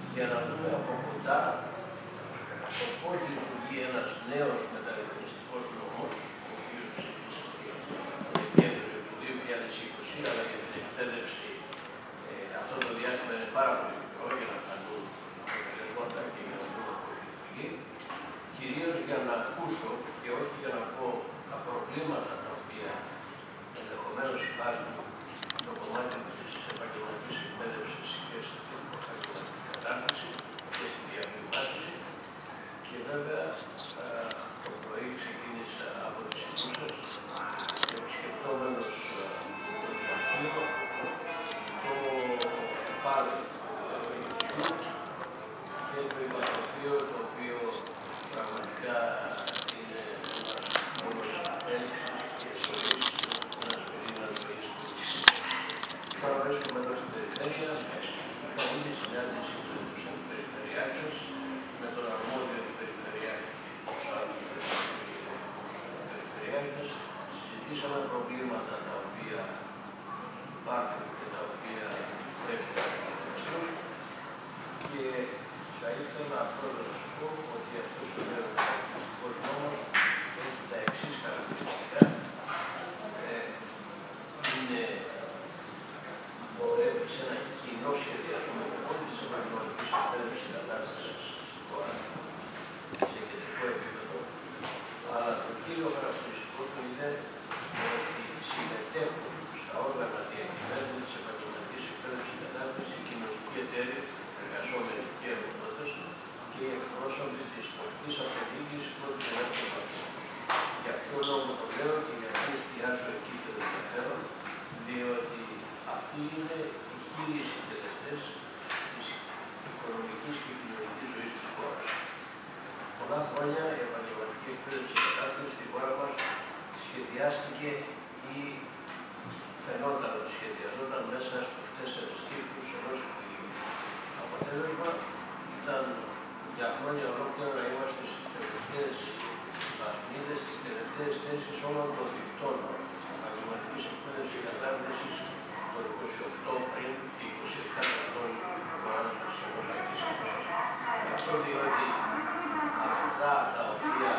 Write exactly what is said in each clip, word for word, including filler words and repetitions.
για να δούμε από κοντά το πώς λειτουργεί ένας νέος μεταρρυθμιστικός νόμος, ο οποίος ψηφίστηκε το Δεκέμβριο του δύο χιλιάδες είκοσι, αλλά για την εκπαίδευση ε, αυτό το διάστημα είναι πάρα πολύ μικρό για να φανούν αποτελέσματα και για να δούμε πώς λειτουργεί. Κυρίως για να ακούσω και όχι για να πω τα προβλήματα τα οποία ενδεχομένως υπάρχουν στο κομμάτι της επαγγελματικής εκπαίδευσης και στην επαγγελματική κατάρτιση και στη διαβιβάτωση. Και βέβαια το πρωί ξεκίνησα από τις Ινούσες και επισκεπτόμενος το Δημαρχείο, το πάλι του και το υπατροφείο, το οποίο πραγματικά είναι ένας μόνος έλξης και ζωής, ένας περίμενας ζωής. Τώρα βρίσκομαι εδώ στην περιφέρεια, είχα ήδη συνάντηση με τους περιφερειάρχες, με τον αρμόδιο του περιφερειάρχη και τους άλλους περιφερειάρχες. Συζητήσαμε προβλήματα τα οποία υπάρχουν και τα οποία πρέπει να αντιμετωπιστούν και θα ήθελα πρώτα να σας πω ότι αυτός ο νέος μεταρρυθμιστικός νόμος έχει τα εξής χαρακτηριστικά. Ε, είναι πορεύει σε ένα κοινό σχεδιασμό όλης της επαγγελματικής εκπαίδευσης και κατάρτισης στη χώρα, σε κεντρικό επίπεδο. Αλλά το κύριο χαρακτηριστικό του είναι ότι συμμετέχουν στα όργανα διακυβέρνησης της επαγγελματικής εκπαίδευσης και κατάρτισης οι κοινωνικοί εταίροι, εργαζόμενοι και εργοδότες και οι εκπρόσωποι της πολιτικής αυτοδιοίκησης πρώτου και δεύτερου βαθμού. Για ποιο λόγο το λέω και γιατί εστιάζω εκεί και το ενδιαφέρον, διότι αυτοί είναι οι κύριοι συντελεστές της οικονομικής και κοινωνικής ζωής της χώρας. Πολλά χρόνια η επαγγελματική εκπαίδευση και κατάρτιση στη χώρα μας σχεδιάστηκε ή φαινόταν ότι σχεδιαζόταν μέσα στους τέσσερις τύπους ενός οικογενείου. Το αποτέλεσμα ήταν για χρόνια ολόκληρα να είμαστε στις τελευταίες βαθμίδες, στις τελευταίες θέσεις όλων των δικτών επαγγελματικής εκπαίδευσης και κατάρτισης των είκοσι οκτώ πριν και είκοσι επτά κρατών της Ευρωπαϊκής Ένωσης. Αυτό διότι αυτά τα οποία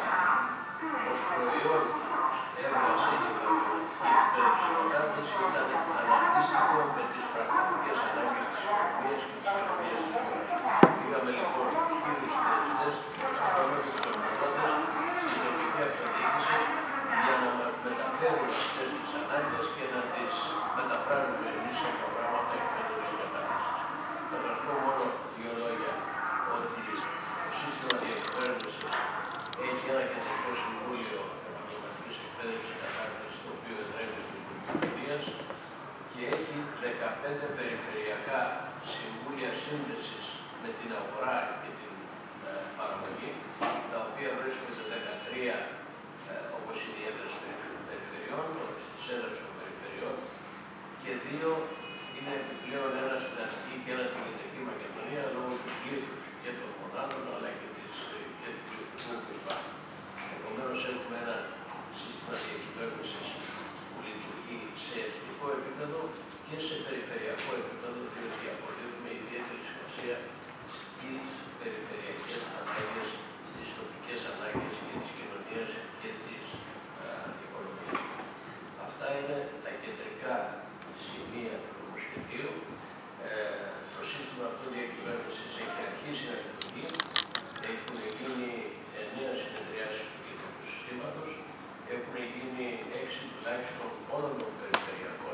ως προϊόν έβγαζε η επαγγελματική εκπαίδευση και κατάρτιση ήταν αναντίστοιχο με τις πραγματικές ανάγκες της οικονομίας και της κοινωνίας της χώρας. Πήγαμε λοιπόν στους κύριους συντελεστές, τους εργαζόμενους, τους εργοδότες, στην τοπική αυτοδιοίκηση για να μας μεταφέρουν αυτές τις ανάγκες και να τις μεταφράζουμε εμείς σε προγράμματα εκπαίδευσης και κατάρτισης. Θα σας πω μόνο δύο λόγια ότι το σύστημα διακυβέρνησης έχει ένα κεντρικό συμβούλιο επαγγελματικής εκπαίδευσης και κατάρτισης, το οποίο εδρεύει στο Υπουργείο Παιδείας και έχει δεκαπέντε περιφερειακά συμβούλια σύνδεσης με την αγορά και την ε, παραγωγή, τα οποία βρίσκονται δεκατρία ε, όπως είναι οι έδρες περιφερειών, στις έδρες των περιφερειών και δύο είναι επιπλέον ένα στην Αττική και ένα στην Κεντρική Μακεδονία λόγω του πλήθους και των μονάδων αλλά και, της, και του πληθυσμού που υπάρχει. Επομένως έχουμε ένα σύστημα διακυβέρνησης που λειτουργεί σε εθνικό επίπεδο και σε περιφερειακό επίπεδο, διότι αποδίδουμε ιδιαίτερη σημασία στις περιφερειακές ανάγκες, στις τοπικές ανάγκες και της κοινωνίας και της α, οικονομίας. Αυτά είναι τα κεντρικά σημεία του νομοσχεδίου. Ε, το σύστημα αυτό διακυβέρνησης έχει αρχίσει να λειτουργεί. Έχουν γίνει εννέα συνεδριάσεις του κεντρικού συστήματος. Έχουν γίνει έξι τουλάχιστον όλων των περιφερειακών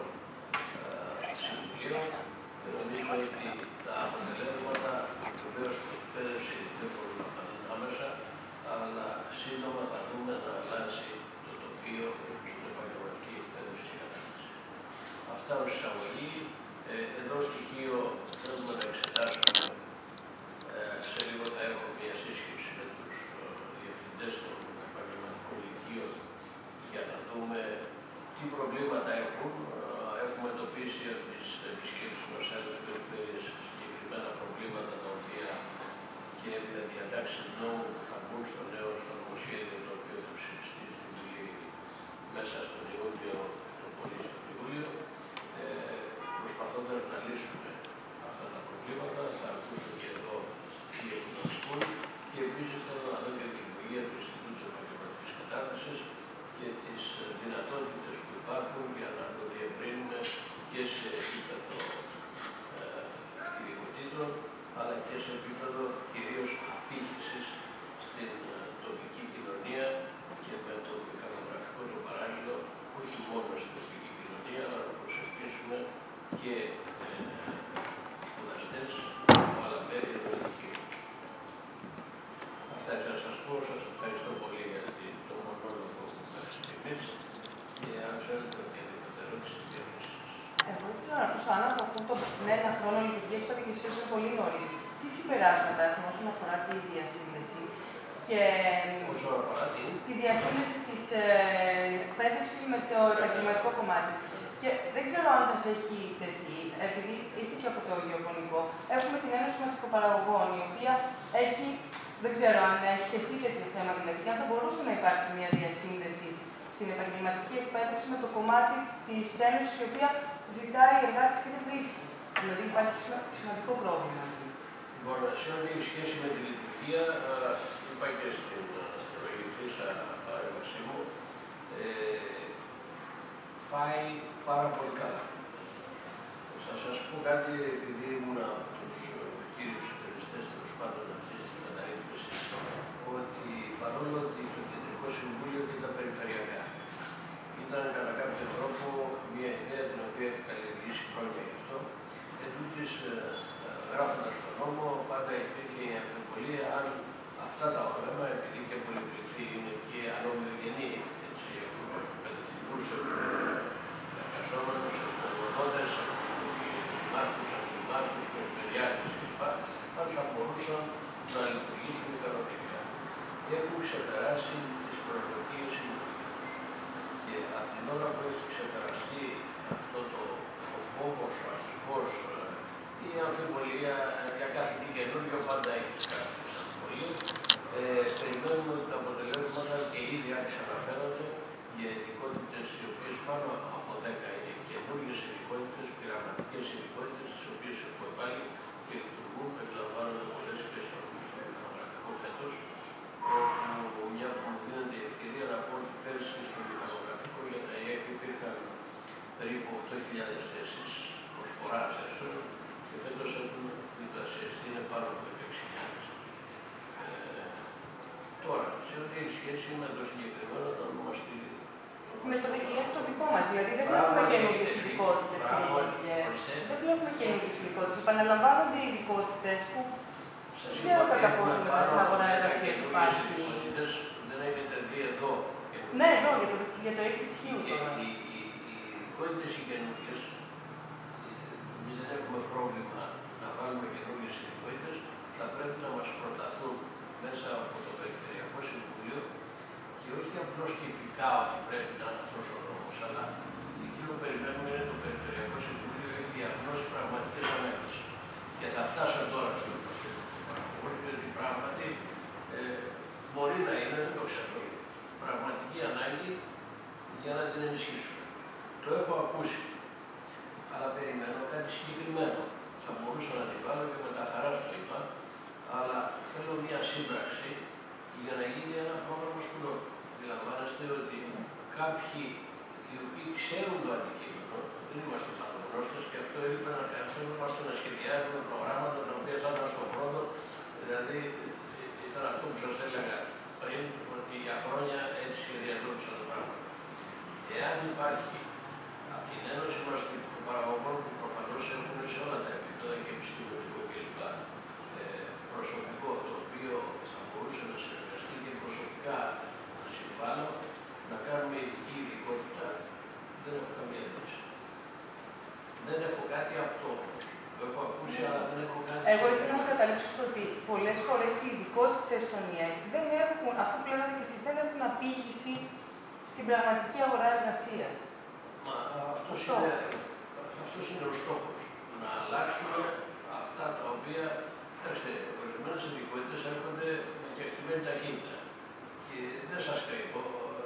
ε, συμβουλίων. Και νομίζω ότι τα αποτελέσματα βεβαίως στην εκπαίδευση δεν μπορούν να φανούν άμεσα, αλλά σύντομα θα δούμε να αλλάζει το τοπίο στην επαγγελματική εκπαίδευση και κατάρτιση. Αυτά ως εισαγωγή. Ε, εδώ στοιχείο θέλουμε να εξετάσουμε. Ε, σε λίγο θα έχω μια σύσκεψη με τους ε, διευθυντές των επαγγελματικών λυκείων για να δούμε τι προβλήματα έχουν. Ε, έχουμε εντοπίσει από τις επισκέψεις μας σε άλλες περιφέρειες συγκεκριμένα προβλήματα τα οποία και με διατάξεις νόμου που θα μπουν στο νέο στο νομοσχέδιο το οποίο θα ψηφιστεί στην Βουλή μέσα στον Ιούλιο, το πολύ στον Ιούλιο. Ε, προσπαθώντας να λύσουμε αυτά τα προβλήματα, θα ακούσω και εδώ σε επίπεδο κυρίως απήχησης στην τοπική κοινωνία και με το μηχανογραφικό το παράλληλο, όχι μόνο στην τοπική κοινωνία, αλλά να προσελκύσουμε και ε, σπουδαστές από άλλα μέρη εδώ στη Χίο. Αυτά ήθελα να σας πω. Σας ευχαριστώ πολύ για το μονόλογο μέχρι στιγμής και αν θέλετε οποιαδήποτε ερώτηση στη διάθεσή σας. Εγώ ήθελα να ρωτήσω αν από αυτό το ένα χρόνο λειτουργία είπατε και εσείς είναι πολύ νωρίς. Τι συμπεράσματα έχουμε όσον αφορά τη διασύνδεση και όσον αφορά τη, τη διασύνδεση της ε, εκπαίδευσης με το επαγγελματικό κομμάτι. Και δεν ξέρω αν σας έχει τεθεί, επειδή είστε και από το γεωπονικό, έχουμε την Ένωση Μαστικοπαραγωγών, η οποία έχει, δεν ξέρω αν έχει τεθεί τέτοιο θέμα, δηλαδή, και αν θα μπορούσε να υπάρξει μια διασύνδεση στην επαγγελματική εκπαίδευση με το κομμάτι της Ένωσης, η οποία ζητάει εργάτες και δεν βρίσκει. Δηλαδή υπάρχει σημαντικό πρόβλημα. Λοιπόν, σε ό,τι έχει σχέση με τη λειτουργία, είπα και στην προηγηθήσα παρέμβασή μου, ε, πάει πάρα πολύ καλά. Θα σας πω κάτι, επειδή ήμουν από τους κύριους συντονιστές τέλος πάντων αυτής της μεταρρύθμισης, ότι παρόλο ότι το Κεντρικό Συμβούλιο και τα περιφερειακά ήταν κατά κάποιο τρόπο μια ιδέα την οποία έχει καλλιεργήσει χρόνια γι' αυτό, εντούτοις γράφοντας τον νόμο, πάντα υπήρχε η αμφιβολία αν αυτά τα όραμα, επειδή και πολυπληκτή είναι και ανομοιογενή, έτσι, εκπαιδευτικούς, εργαζόμενους, εκπαιδευτικούς, δημάρχους, αντιμάρχους, περιφερειάρχες κλπ. Αν θα μπορούσαν να λειτουργήσουν ικανοποιητικά. Έχουν ξεπεράσει τις προσδοκίες συνολικούς. Και από την ώρα που έχει ξεπεραστεί αυτό το, το φόβος, ο αρχικός, η αμφιβολία για κάθε τι καινούριο, πάντα έχεις κάποιες αμφιβολίες. Ε, περιμένουμε ότι τα αποτελέσματα και ήδη άρχισαν να φαίνονται για ειδικότητες οι οποίες πάνω από δέκα είναι καινούριες ειδικότητες, πειραματικές ειδικότητες, τις οποίες έχουμε πάλι και λειτουργούν, περιλαμβάνονται πολλές και στο μηχανογραφικό φέτος, όπου μια που μου δίνεται η ευκαιρία να πω ότι πέρσι στο μηχανογραφικό για τα ΙΕΚ υπήρχαν περίπου οκτώ χιλιάδες θέσεις προσφοράς έσω και φέτος έχουν διπλασιαστεί, είναι πάνω από δεκαέξι χιλιάδες. Ε, τώρα, σε ό,τι έχει σχέση με το συγκεκριμένο το ονομαστήριο. Με το ΙΕΚ το δικό μας, δηλαδή δεν βλέπουμε καινούργιες ειδικότητες. Δεν βλέπουμε καινούργιες ειδικότητες. Επαναλαμβάνονται οι ειδικότητες που δεν ξέρω κατά πόσο μετά στην αγορά εργασίας υπάρχει. Δεν έχετε δει εδώ. Ναι, εδώ για το, για το ΙΕΚ της Χίου. Οι ειδικότητες οι καινούργιες, εμείς δεν έχουμε πρόβλημα να βάλουμε καινούργιες ειδικότητες, θα πρέπει να μας προταθούν μέσα από το Περιφερειακό Συμβούλιο και όχι απλώς τυπικά ότι πρέπει να είναι αυτός ο δρόμος, αλλά εκείνο που περιμένουμε είναι το Περιφερειακό Συμβούλιο έχει διαγνώσει πραγματικές ανάγκες. Και θα φτάσω τώρα στο Περιφερειακό Συμβούλιο, ότι πράγματι ε, μπορεί να είναι, δεν το ξέρω, πραγματική ανάγκη για να την ενισχύσουμε. Το έχω ακούσει, αλλά περιμένω κάτι συγκεκριμένο. Θα μπορούσα να την βάλω και με τα χαρά στο είπα, αλλά θέλω μια σύμπραξη για να γίνει ένα πρόγραμμα σπουδών. Αντιλαμβάνεστε ότι κάποιοι οι οποίοι ξέρουν το αντικείμενο, δεν είμαστε παντογνώστες και αυτό έλειπε να καθόμαστε να σχεδιάζουμε προγράμματα τα οποία θα ήταν στον πρώτο, δηλαδή ήταν αυτό που σας έλεγα πριν, ότι για χρόνια έτσι σχεδιαζόντουσαν τα πράγματα. Εάν υπάρχει από την Ένωση Μαστικοπαραγωγών που προφανώς έχουν σε όλα τα επίπεδα και επιστημονικό κλπ. Ε, προσωπικό το οποίο θα μπορούσε να συνεργαστεί και προσωπικά να συμβάλλω, να κάνουμε ειδική ειδικότητα, δεν έχω καμία λύση. Δεν έχω κάτι αυτό. Το έχω ακούσει, αλλά δεν έχω κάτι. Εγώ ήθελα να καταλήξω στο ότι πολλές φορές οι ειδικότητες των ΙΕΚ δεν έχουν, αυτό που λέγατε και εσείς, δεν έχουν απήχηση στην πραγματική αγορά εργασίας. Μα αυτός είναι, αυτός είναι ο στόχος. Να αλλάξουμε αυτά τα οποία, κοιτάξτε, ορισμένες ειδικότητες έρχονται με κεκτημένη ταχύτητα. Και δεν σας κρύβω,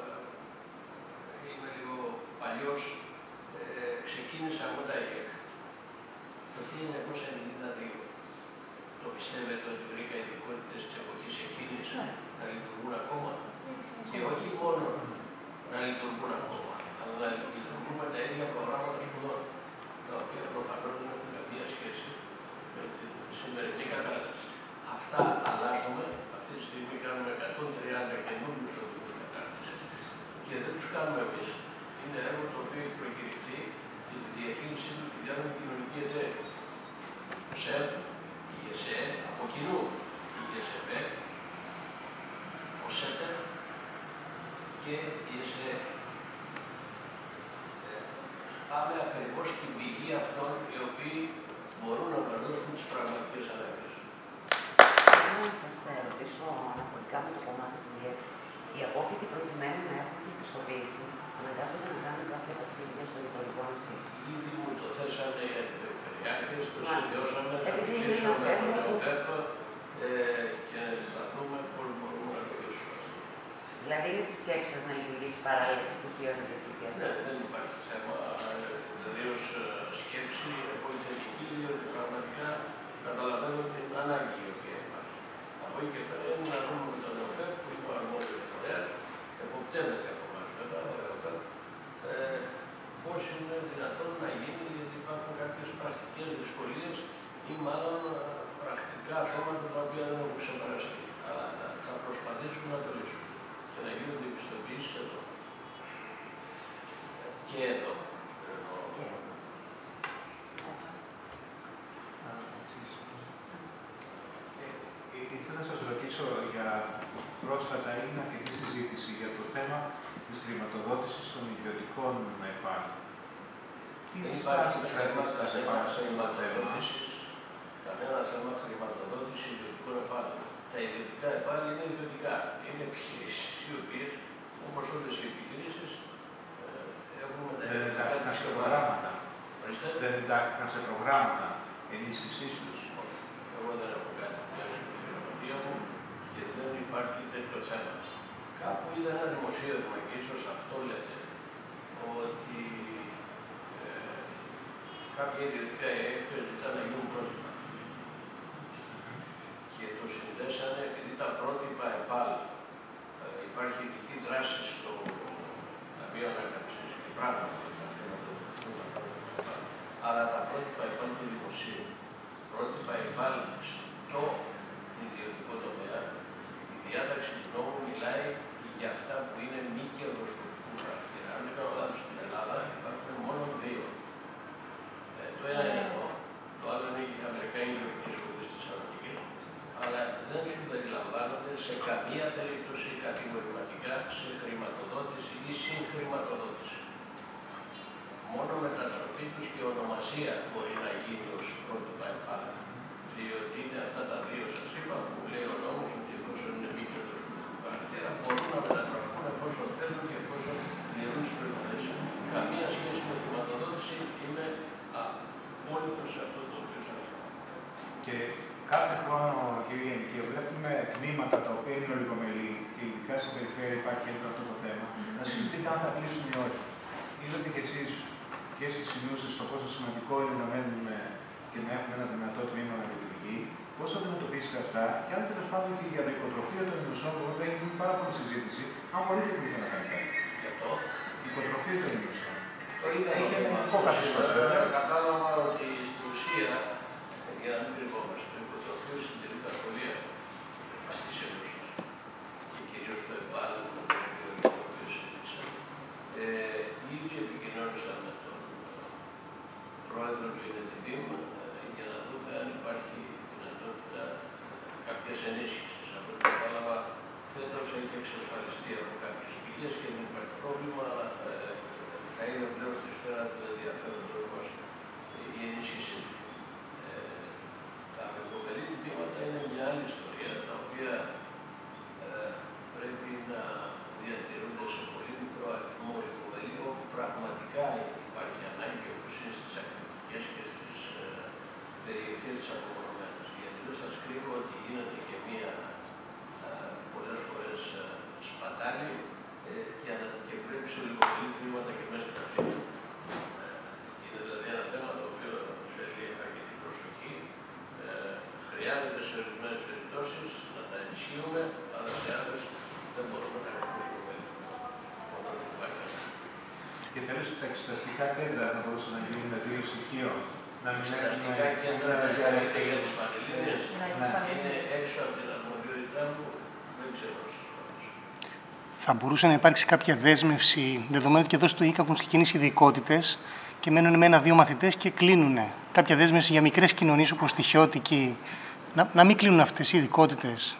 είμαι λίγο παλιός, ε, ξεκίνησα από τα ΙΕΚ το χίλια εννιακόσια ενενήντα δύο. Το πιστεύετε ότι βρήκα ειδικότητες της εποχής εκείνης να λειτουργούν ακόμα? Και όχι μόνο να λειτουργούν ακόμα, αλλά να λειτουργούν με τα ίδια προγράμματα σπουδών, τα οποία προφανώς δεν έχουν καμία σχέση με τη σημερινή κατάσταση. κάνουμε εμείς είναι έργο το οποίο έχει προκηρυχθεί για τη διαχείρισή του και διάφορα κοινωνική εταιρεία. Ο ΣΕΠ, η ΓΕΣΕ, από κοινού η ΓΕΣΕΠΕ, ο ΣΕΠΕ και η ΕΣΕ. Ε, πάμε ακριβώς στην πηγή αυτών οι οποίοι μπορούν να μας δώσουν τις πραγματικές ανάγκες. Θέλω να σας ρωτήσω αναφορικά με το κομμάτι του ΔΙΕΚ. Οι απόφοιτοι προκειμένου να έχουν την πιστοποίηση αναγκάζονται να κάνουν κάποια ταξίδια στο γειτονικό νησί. Ήδη μου το θέσανε οι περιφερειάρχες, το Μάλιστα. συνδυώσαμε, θα Επειδή είναι μιλήσουμε ένα με θέμα τον που- ΕΟΚΕΠ και θα δούμε πώς μπορούμε να το λύσουμε αυτό. Δηλαδή είναι στη σκέψη σας να λειτουργήσει παράλληλα και στοιχείο ενεργητικές. Ναι, δεν υπάρχει θέμα. Δηλαδή ως σκέψη είναι πολύ θετική, διότι πραγματικά καταλαβαίνω την ανάγκη η οποία υπάρχει. Από εκεί και πέρα είναι να δούμε με τον ΕΟΚΕΠ που είναι ο αρμόδιος φορέας, εποπτεύεται από εμάς βέβαια ο ΕΟΚΕΠ, ε, πώς είναι δυνατόν να γίνει, γιατί υπάρχουν κάποιες πρακτικές δυσκολίες ή μάλλον πρακτικά θέματα τα οποία δεν έχουν ξεπεραστεί. Αλλά θα προσπαθήσουμε να το λύσουμε και να γίνονται οι πιστοποιήσεις εδώ. Και εδώ. Και... Ε, ήθελα να σας ρωτήσω για πρόσφατα έγινε αρκετή συζήτηση για το θέμα της χρηματοδότησης των ιδιωτικών ΕΠΑΛ. Τι Δεν στάση υπάρχει θα θέμα έχετε σε κανένα πάνω σε αυτό το θέμα? χρηματοδότησης, κανένα θέμα χρηματοδότηση ιδιωτικών ΕΠΑΛ. Τα ιδιωτικά ΕΠΑΛ είναι ιδιωτικά. Είναι επιχειρήσεις οι οποίες, όπως όλες οι επιχειρήσεις, ε, έχουν Δεν εντάχθηκαν σε κεφάλαια. προγράμματα. Ορίστε. Δεν εντάχθηκαν σε προγράμματα ενίσχυσής τους. Όχι. Εγώ δεν έχω κάνει μια στην γραμματεία μου και δεν υπάρχει τέτοιο θέμα. Κάπου είδα ένα δημοσίευμα και ίσως αυτό λέτε, ότι ε, κάποια ιδιωτικά ΕΕΠ ζητάνε να γίνουν πρότυπα. Και το συνδέσανε επειδή τα πρότυπα ΕΠΑΛ ε, υπάρχει ειδική δράση στο Ταμείο Ανάκαμψης και πράγματι θα χρηματοδοτηθούν τα πρότυπα ΕΠΑΛ. Αλλά τα πρότυπα ΕΠΑΛ του δημοσίου, πρότυπα ΕΠΑΛ στο ιδιωτικό τομέα, η διάταξη του νόμου μιλάει για αυτά που είναι μη κερδοσκοπικού χαρακτήρα. Αν δεν κάνω λάθος, στην Ελλάδα υπάρχουν μόνο δύο. Ε, το ένα είναι αυτό, το άλλο είναι η Αμερικανική Γεωργική Σχολή στη Θεσσαλονίκη, αλλά δεν συμπεριλαμβάνονται σε καμία περίπτωση κατηγορηματικά σε χρηματοδότηση ή συγχρηματοδότηση. Μόνο μετατροπή τους και ονομασία μπορεί να γίνει ως πρότυπα ΕΠΑΛ. Διότι είναι αυτά τα δύο, σας είπα, που λέει ο νόμος ότι εφόσον είναι μη κερδοσκοπικού χαρακτήρα μπορούν να μετατραπούν εφόσον θέλουν και εφόσον πληρούν τις προϋποθέσεις. Καμία σχέση με χρηματοδότηση, είναι απόλυτο σε αυτό το οποίο σας είπα. Και κάθε χρόνο, κύριε Γενική, βλέπουμε τμήματα τα οποία είναι ολιγομελή και ειδικά στην περιφέρεια υπάρχει έντονο αυτό το θέμα, να συζητείτε αν θα κλείσουν ή όχι. Είδατε κι εσείς και στις σημείωσεις στο πόσο σημαντικό είναι να μένουμε και να έχουμε ένα δυνατό τμήμα να λειτουργεί, πώς θα αντιμετωπίσετε αυτά και αν τέλος πάντων και για την οικοτροφία των ημερουσών, που έχει γίνει πάρα πολύ συζήτηση, αν μπορείτε να κάνει κάτι. Για το, Η οικοτροφία των ημερουσών. το είδα το Έχει θέμα. ένα φόκατο σήμερα. Κατάλαβα ότι στην ουσία, για να μην κρυβόμαστε, το οικοτροφείο συντηρεί τα σχολεία στις ενώσεις και κυρίως το ΕΠΑΛ, με το οποίο συζήτησα. Ε, ήδη επικοινώνησα με τον πρόεδρο του ΕΝΕΤΙΒΙΜ για να δούμε αν υπάρχει δυνατότητα κάποιες ενίσχυσης. Από ό,τι κατάλαβα, φέτος έχει εξασφαλιστεί από κάποιες πηγές και δεν υπάρχει πρόβλημα, αλλά ε, θα είναι πλέον στη σφαίρα του ενδιαφέροντος μας η ενίσχυσή του. Ε, τα μεγαλύτερα τμήματα είναι μια άλλη ιστορία, τα οποία ε, πρέπει να διατηρούνται σε πολύ μικρό αριθμό υπομελή, όπου πραγματικά υπάρχει ανάγκη, όπως είναι στις ακτιβικές και στις ε, περιοχές της απομονωμένας. Γιατί δεν σας κρύβω ότι γίνεται και μία ε, πολλές φορές ε, σπατάλη ε, και, ανα, και πρέπει σε λιγοπολί τμήματα και μέσα στην Αθήνα. Ε, είναι δηλαδή ένα θέμα το οποίο θέλει αρκετή προσοχή. Ε, χρειάζεται σε ορισμένες περιπτώσεις να τα ενισχύουμε, αλλά σε άλλες δεν μπορούμε να έχουμε λιγοπολί. Όταν δεν υπάρχει ανάγκη. Και τέλος, τα εξεταστικά κέντρα θα μπορούσαν να γίνουν δύο στοιχείων. Να μην Εξεταστικά κέντρα είτε για τις Πανελλήνιες, Ναι, είναι έξω από την αρμοδιότητά μου, δεν ξέρω πώς θα θα μπορούσε να υπάρξει κάποια δέσμευση, δεδομένου ότι και εδώ στο ΙΚΑ έχουν ξεκινήσει ειδικότητες και μένουν με ένα-δύο μαθητές και κλείνουν. Κάποια δέσμευση για μικρές κοινωνίες όπως τη Χιώτικη, να, να μην κλείνουν αυτές οι ειδικότητες.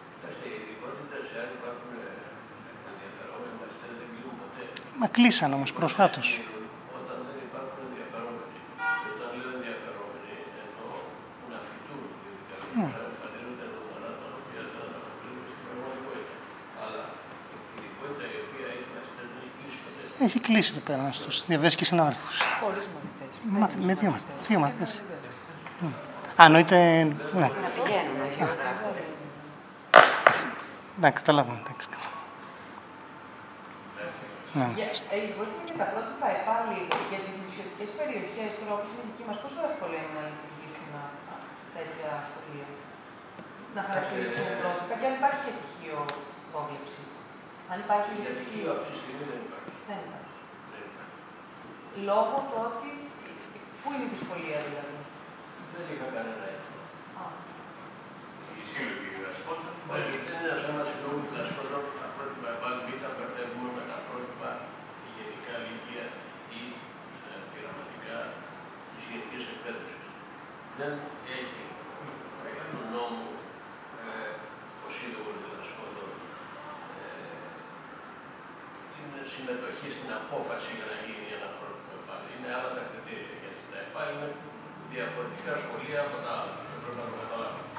Μα κλείσαν όμως προσφάτως. Όταν δεν υπάρχουν ενδιαφερόμενοι, και όταν λέω ενδιαφερόμενοι, εννοώ που να φοιτούν, γιατί κάποια φορά εμφανίζονται δεδομένα τα οποία δεν αναπτύσσουν στην πραγματικότητα. Αλλά η ειδικότητα η οποία έχει μαθητές δεν έχει κλείσει ποτέ. Έχει κλείσει εδώ πέρα στους διαβέσεις και συνάδελφους. Χωρίς μαθητές. Μαθ, με δύο μαθητές. Δύο μαθητές. Α, εννοείται. Ναι. Να πηγαίνουν, όχι να γράφουν. Εντάξει, καταλάβαμε. Εντάξει. Ναι. Βοηθείτε και τα πρότυπα πάλι για τις νησιωτικές περιοχές, τώρα όπως είναι η δική μας, πόσο εύκολο είναι να λειτουργήσουν τέτοια σχολεία, να χαρακτηριστούν πρότυπα και αν υπάρχει και τυχείο πρόβλεψη. Αν υπάρχει Για τυχείο αυτή τη στιγμή δεν υπάρχει. Δεν υπάρχει. Λόγω του ότι. Πού είναι η σχολεία δηλαδή. Δεν είχα κανένα έτοιμο. Η σύλλογη διδασκόταν. Όχι, δεν είναι ένα θέμα συλλόγου διδασκόταν. Τα πρότυπα πάλι μην τα μπερδεύουμε με τα πρότυπα γενικά λύκεια ή ε, πειραματικά της γενικής εκπαίδευσης. Δεν έχει μεγάλο νόμο ε, ο σύλλογος διδασκόντων ε, την συμμετοχή στην απόφαση για να γίνει ένα πρότυπο πάλι. Είναι άλλα τα κριτήρια, γιατί τα ΕΠΑ είναι διαφορετικά σχολεία από τα άλλα. Δεν πρέπει να το καταλάβουμε.